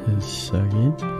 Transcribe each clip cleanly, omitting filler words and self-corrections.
시작이.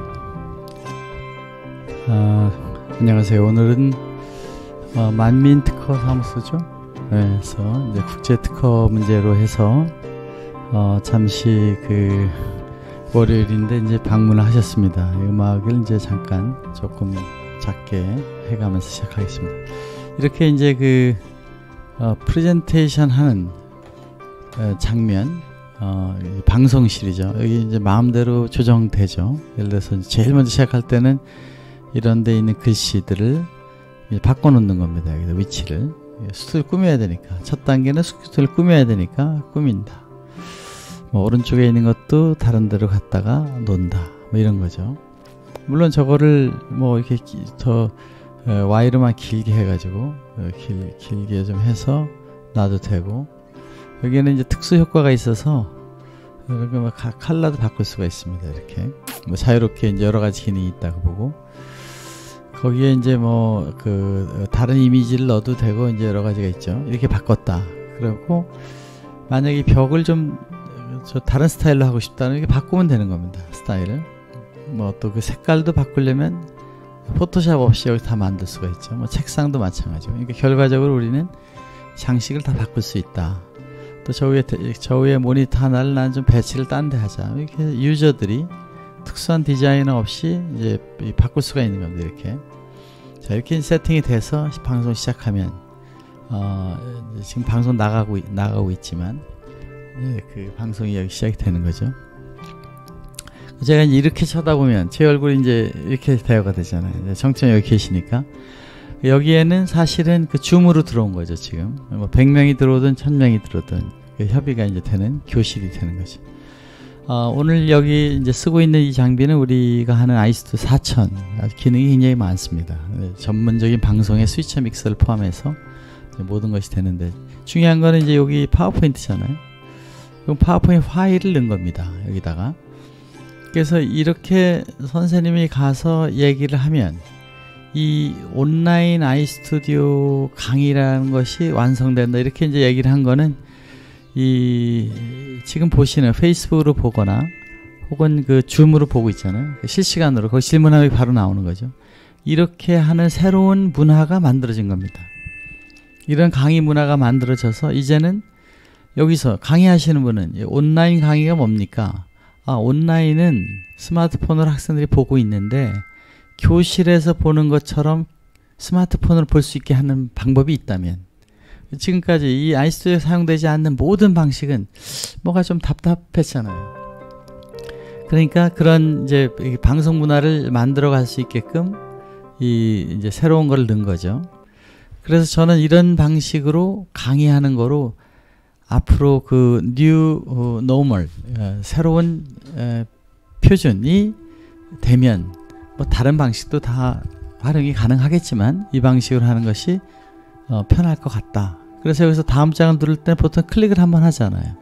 안녕하세요. 오늘은 만민 특허 사무소죠. 그래서 이제 국제 특허 문제로 해서 잠시 그 월요일인데 이제 방문을 하셨습니다. 음악을 이제 잠깐 조금 작게 해가면서 시작하겠습니다. 이렇게 이제 그 프레젠테이션 하는 장면, 방송실이죠. 여기 이제 마음대로 조정되죠. 예를 들어서 제일 먼저 시작할 때는 이런 데 있는 글씨들을 바꿔놓는 겁니다. 여기서 위치를. 수트를 꾸며야 되니까. 첫 단계는 수트를 꾸며야 되니까 꾸민다. 뭐 오른쪽에 있는 것도 다른 데로 갔다가 놓는다. 뭐 이런 거죠. 물론 저거를 뭐 이렇게 더 와이르만 길게 해가지고 길게 좀 해서 놔도 되고, 여기에는 이제 특수 효과가 있어서 컬러도 바꿀 수가 있습니다. 이렇게 뭐 자유롭게 이제 여러 가지 기능이 있다고 보고, 거기에 이제 뭐 그 다른 이미지를 넣어도 되고 이제 여러 가지가 있죠. 이렇게 바꿨다. 그리고 만약에 벽을 좀 저 다른 스타일로 하고 싶다는 이렇게 바꾸면 되는 겁니다. 스타일을. 뭐 또 그 색깔도 바꾸려면 포토샵 없이 여기 다 만들 수가 있죠. 뭐 책상도 마찬가지고. 그러니까 결과적으로 우리는 장식을 다 바꿀 수 있다. 또 저 위에 모니터 하나를 난 좀 배치를 딴 데 하자. 이렇게 유저들이 특수한 디자이너 없이 이제 바꿀 수가 있는 겁니다. 이렇게. 자, 이렇게 세팅이 돼서 방송 시작하면 지금 방송 나가고 있지만 그 방송이 여기 시작이 되는 거죠. 제가 이제 이렇게 쳐다보면 제 얼굴이 이제 이렇게 대화가 되잖아요. 정치원 여기 계시니까. 여기에는 사실은 그 줌으로 들어온 거죠. 지금 뭐 100명이 들어오든 1000명이 들어오든 그 협의가 이제 되는 교실이 되는 거죠. 오늘 여기 이제 쓰고 있는 이 장비는 우리가 하는 아이스튜디오 4000 기능이 굉장히 많습니다. 전문적인 방송의 스위처 믹서를 포함해서 모든 것이 되는데, 중요한 거는 이제 여기 파워포인트잖아요. 그럼 파워포인트 파일을 넣은 겁니다. 여기다가. 그래서 이렇게 선생님이 가서 얘기를 하면 이 온라인 아이스튜디오 강의라는 것이 완성된다. 이렇게 이제 얘기를 한 거는 지금 보시는 페이스북으로 보거나 혹은 그 줌으로 보고 있잖아요. 실시간으로 거기 질문하면 바로 나오는 거죠. 이렇게 하는 새로운 문화가 만들어진 겁니다. 이런 강의 문화가 만들어져서 이제는 여기서 강의하시는 분은 온라인 강의가 뭡니까? 온라인은 스마트폰으로 학생들이 보고 있는데 교실에서 보는 것처럼 스마트폰으로 볼 수 있게 하는 방법이 있다면, 지금까지 이 아이스튜디오에 사용되지 않는 모든 방식은 뭐가 좀 답답했잖아요. 그러니까 그런 이제 방송 문화를 만들어 갈 수 있게끔 이제 새로운 걸 넣은 거죠. 그래서 저는 이런 방식으로 강의하는 거로 앞으로 그 뉴 노멀, 새로운 표준이 되면 뭐 다른 방식도 다 활용이 가능하겠지만 이 방식으로 하는 것이 편할 것 같다. 그래서 여기서 다음 장을 누를 때 보통 클릭을 한번 하잖아요.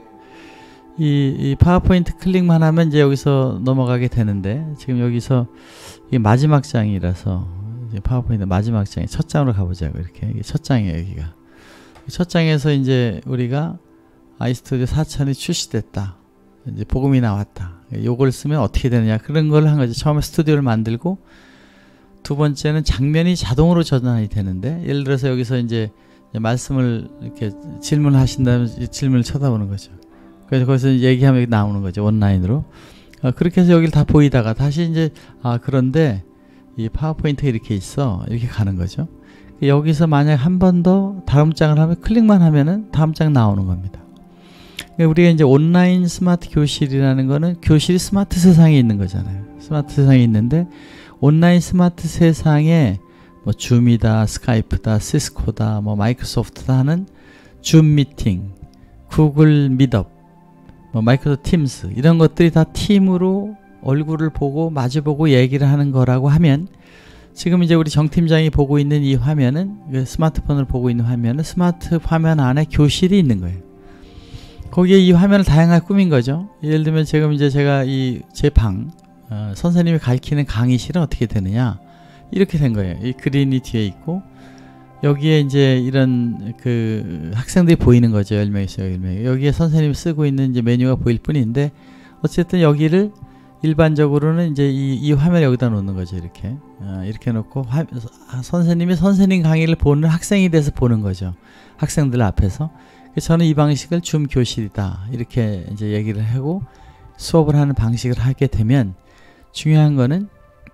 이 파워포인트 클릭만 하면 이제 여기서 넘어가게 되는데, 지금 여기서 이게 마지막 장이라서 이제 파워포인트 마지막 장에 첫 장으로 가보자고. 이렇게 이게 첫 장이에요. 여기가 첫 장에서 이제 우리가 아이스튜디오 4000이 출시됐다. 이제 복음이 나왔다. 요걸 쓰면 어떻게 되느냐. 그런 걸 한 거죠. 처음에 스튜디오를 만들고, 두 번째는 장면이 자동으로 전환이 되는데, 예를 들어서 여기서 이제 말씀을 이렇게 질문하신다면 질문을 쳐다보는 거죠. 그래서 거기서 얘기하면 나오는 거죠. 온라인으로. 그렇게 해서 여기를 다 보이다가 다시 이제, 그런데 이 파워포인트가 이렇게 있어. 이렇게 가는 거죠. 여기서 만약 한 번 더 다음 장을 하면 클릭만 하면은 다음 장 나오는 겁니다. 우리가 이제 온라인 스마트 교실이라는 거는 교실이 스마트 세상에 있는 거잖아요. 스마트 세상에 있는데, 온라인 스마트 세상에 뭐 줌이다, 스카이프다, 시스코다, 뭐 마이크로소프트다 하는 줌 미팅, 구글 미트업, 뭐 마이크로소프트 팀스, 이런 것들이 다 팀으로 얼굴을 보고 마주보고 얘기를 하는 거라고 하면, 지금 이제 우리 정 팀장이 보고 있는 이 화면은, 스마트폰을 보고 있는 화면은 스마트 화면 안에 교실이 있는 거예요. 거기에 이 화면을 다양하게 꾸민 거죠. 예를 들면 지금 이제 제가 제 방, 선생님이 가르치는 강의실은 어떻게 되느냐, 이렇게 된 거예요. 이 그린이 뒤에 있고, 여기에 이제 이런 그 학생들이 보이는 거죠. 10명 있어요. 10명. 여기에 선생님이 쓰고 있는 이제 메뉴가 보일 뿐인데, 어쨌든 여기를 일반적으로는 이제 이 화면 여기다 놓는 거죠. 이렇게 이렇게 놓고 선생님이 선생님 강의를 보는 학생이 돼서 보는 거죠. 학생들 앞에서. 저는 이 방식을 줌 교실이다 이렇게 이제 얘기를 하고 수업을 하는 방식을 하게 되면 중요한 거는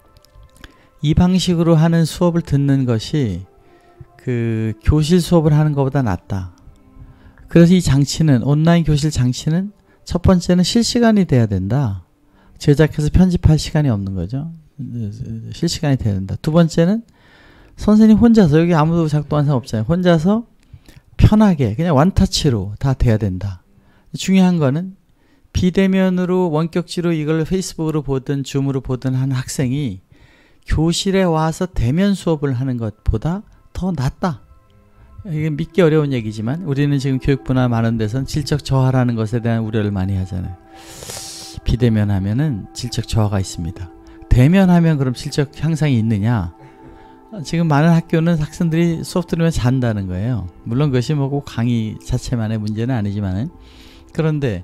이 방식으로 하는 수업을 듣는 것이 그 교실 수업을 하는 것보다 낫다. 그래서 이 장치는 온라인 교실 장치는 첫 번째는 실시간이 돼야 된다. 제작해서 편집할 시간이 없는 거죠. 실시간이 돼야 된다. 두 번째는 선생님 혼자서 여기 아무도 작동하는 사람 없잖아요. 혼자서 편하게 그냥 원터치로 다 돼야 된다. 중요한 거는 비대면으로 원격지로 이걸 페이스북으로 보든 줌으로 보든 하는 학생이 교실에 와서 대면 수업을 하는 것보다 더 낫다. 이게 믿기 어려운 얘기지만 우리는 지금 교육부나 많은 데서는 질적 저하라는 것에 대한 우려를 많이 하잖아요. 비대면 하면은 질적 저하가 있습니다. 대면 하면 그럼 질적 향상이 있느냐? 지금 많은 학교는 학생들이 수업 들으면 잔다는 거예요. 물론 그것이 뭐고 강의 자체만의 문제는 아니지만은 그런데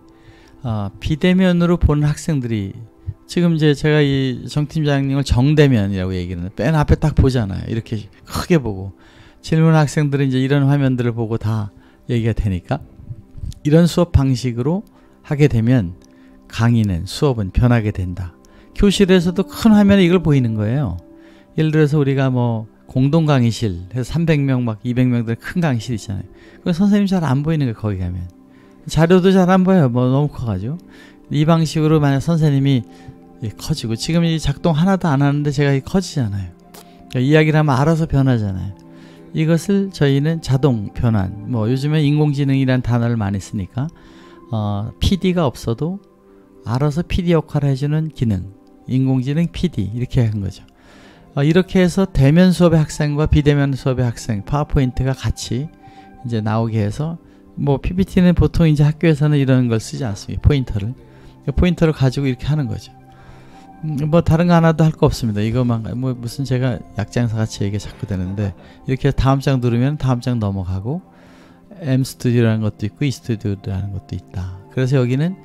비대면으로 보는 학생들이 지금 이제 제가 이 정 팀장님을 정대면이라고 얘기를 하는데 맨 앞에 딱 보잖아요. 이렇게 크게 보고 질문 학생들은 이제 이런 화면들을 보고 다 얘기가 되니까 이런 수업 방식으로 하게 되면 강의는 수업은 변하게 된다. 교실에서도 큰 화면에 이걸 보이는 거예요. 예를 들어서 우리가 뭐 공동 강의실 해서 300명 막 200명들 큰 강의실 있잖아요. 그 선생님 잘 안 보이는 거예요. 거기 가면 자료도 잘 안 보여요. 뭐 너무 커가지고 이 방식으로 만약 선생님이 커지고 지금 이 작동 하나도 안 하는데 제가 커지잖아요. 그러니까 이야기를 하면 알아서 변하잖아요. 이것을 저희는 자동 변환 뭐 요즘에 인공지능이라는 단어를 많이 쓰니까 PD가 없어도 알아서 PD 역할을 해주는 기능 인공지능 PD 이렇게 한 거죠. 이렇게 해서 대면 수업의 학생과 비대면 수업의 학생 파워포인트가 같이 이제 나오게 해서 뭐 PPT는 보통 이제 학교에서는 이런 걸 쓰지 않습니다. 포인터를 가지고 이렇게 하는 거죠. 뭐 다른 거 하나도 할 거 없습니다. 이거만 뭐 무슨 제가 약장사 같이 얘기 자꾸 되는데 이렇게 다음 장 누르면 다음 장 넘어가고 M 스튜디오라는 것도 있고 E 스튜디오라는 것도 있다. 그래서 여기는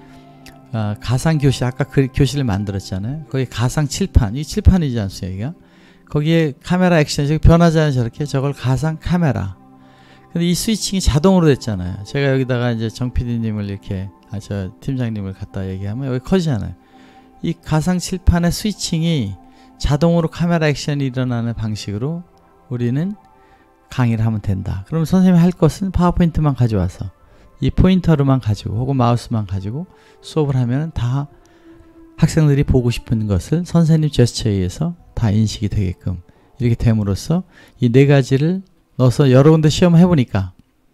가상 교실 아까 그 교실을 만들었잖아요. 거기 가상 칠판 이 칠판이지 않습니까? 거기에 카메라 액션이 변하잖아요. 저렇게 저걸 가상 카메라. 근데 이 스위칭이 자동으로 됐잖아요. 제가 여기다가 이제 정 PD님을 이렇게 저 팀장님을 갖다 얘기하면 여기 커지잖아요. 이 가상 칠판의 스위칭이 자동으로 카메라 액션이 일어나는 방식으로 우리는 강의를 하면 된다. 그럼 선생님이 할 것은 파워포인트만 가져와서 이 포인터로만 가지고 혹은 마우스만 가지고 수업을 하면 다 학생들이 보고 싶은 것을 선생님 제스처에 의해서 다 인식이 되게끔 이렇게 됨으로써 이 네 가지를 넣어서 여러 군데 시험을 해보니까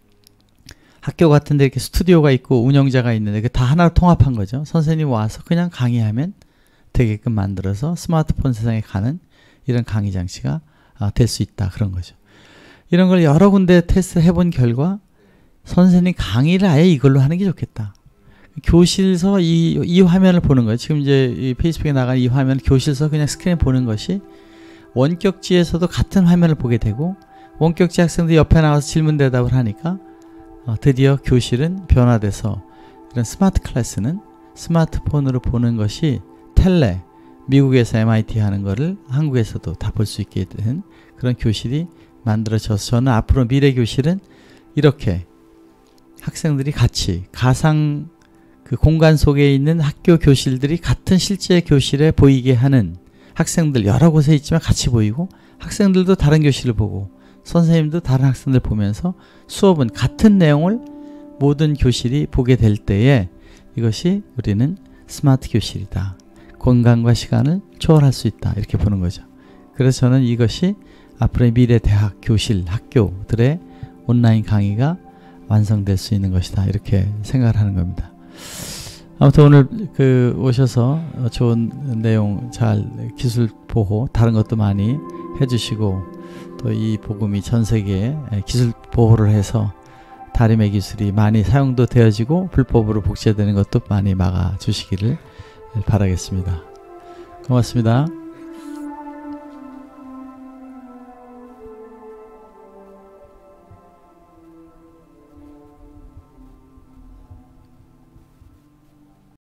학교 같은 데 이렇게 스튜디오가 있고 운영자가 있는데 그 다 하나로 통합한 거죠. 선생님 와서 그냥 강의하면 되게끔 만들어서 스마트폰 세상에 가는 이런 강의 장치가 될 수 있다. 그런 거죠. 이런 걸 여러 군데 테스트 해본 결과 선생님 강의를 아예 이걸로 하는 게 좋겠다. 교실서 이 화면을 보는 거예요. 지금 이제 이 페이스북에 나간 이 화면 교실서 그냥 스크린 보는 것이 원격지에서도 같은 화면을 보게 되고 원격지 학생들이 옆에 나와서 질문 대답을 하니까 드디어 교실은 변화돼서 이런 스마트 클래스는 스마트폰으로 보는 것이 텔레 미국에서 MIT 하는 거를 한국에서도 다 볼 수 있게 된 그런 교실이 만들어져서 저는 앞으로 미래 교실은 이렇게 학생들이 같이 가상 그 공간 속에 있는 학교 교실들이 같은 실제 교실에 보이게 하는 학생들 여러 곳에 있지만 같이 보이고 학생들도 다른 교실을 보고 선생님도 다른 학생들 보면서 수업은 같은 내용을 모든 교실이 보게 될 때에 이것이 우리는 스마트 교실이다. 공간과 시간을 초월할 수 있다. 이렇게 보는 거죠. 그래서 저는 이것이 앞으로의 미래 대학, 교실, 학교들의 온라인 강의가 완성될 수 있는 것이다. 이렇게 생각을 하는 겁니다. 아무튼 오늘 오셔서 좋은 내용 잘 기술 보호 다른 것도 많이 해주시고 또 이 복음이 전 세계에 기술 보호를 해서 다림의 기술이 많이 사용도 되어지고 불법으로 복제되는 것도 많이 막아주시기를 바라겠습니다. 고맙습니다.